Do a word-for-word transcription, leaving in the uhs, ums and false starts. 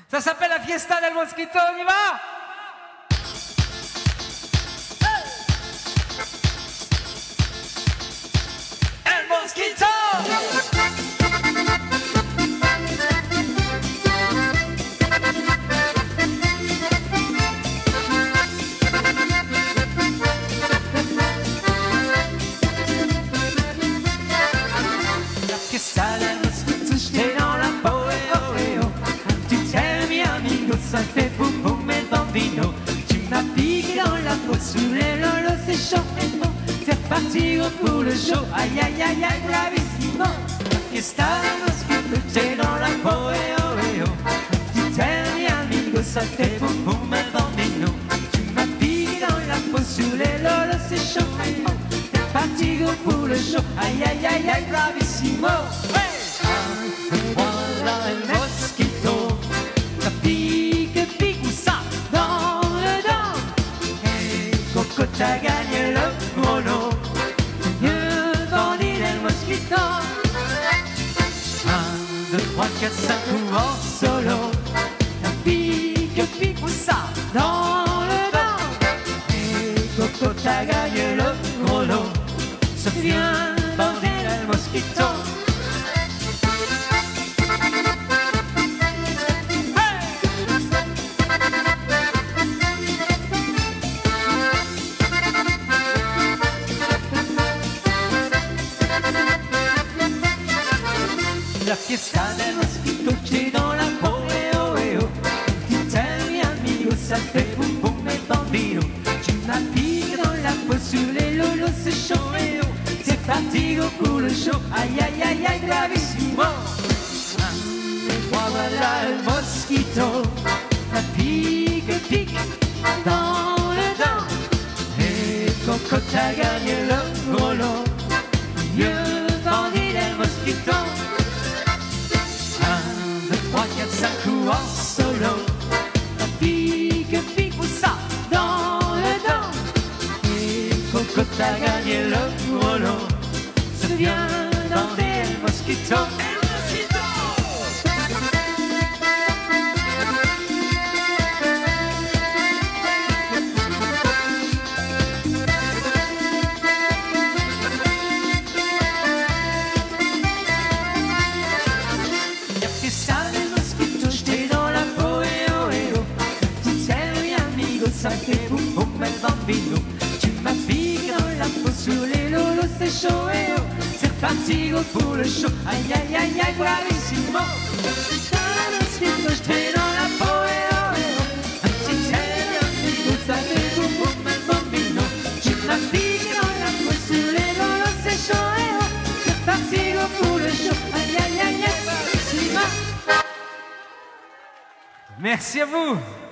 Ça s'appelle la Fiesta del Mosquito, on y va? El Mosquito! Ça fait boum boum et bambino. Tu m'as piqué dans la peau sous les lolos, c'est chaud et bon. C'est reparti pour le show. Aïe aïe aïe aïe, bravissimo. La fiesta del mosquito, t'es dans la peau, eh oh eh oh. Tu t'aimes bien, amigo, ça fait boum boum et bambino. Tu m'as piqué dans la peau sous les lolos, c'est chaud et bon. C'est reparti pour le show. Aïe aïe aïe aïe, bravissimo. Ouais. Voilà el mosquito. Ça pique. T'as gagné le gros lot, mieux bandit del Mosquito. Un, deux, trois, quatre, cinq ou en solo. T'as pique, pique ou ça dans le dos. Et Coco, t'as gagné le gros lot. Se vient bandit del Mosquito. La fiesta del mosquito, t'es dans la peau, eh oh eh oh. Tu t'aimes bien, amigo, ça fait boum boum et bambino. Tu m'as piqué dans la peau sur les lolos, c'est chaud, eh oh. C'est parti, go pour le show, aïe aïe aïe aïe, bravissimo. Un, deux, trois, voilà el mosquito. Ça pique, pique dans le dos. Et Coco, t'as gagné le gros lot. Mieux bandit del Mosquito. trois, quatre, cinq ou en solo. Ça pique, pique ou ça dans le dos. Et Coco, t'as gagné le gros lot. Se vient danser el Mosquito. Ça fait boum boum el bambino. Tu m'as piqué dans la peau sur les lolos, c'est chaud et oh. C'est reparti go pour le show. Aïe aïe aïe aïe, bravissimo. Dans le mosquito, j'étais dans la peau et oh et oh. Un petit air amigo, ça fait boum boum el bambino. Tu m'as piqué dans la peau sur les lolos, c'est chaud et oh. C'est reparti go pour le show. Aïe aïe aïe aïe, bravissimo. Merci à vous.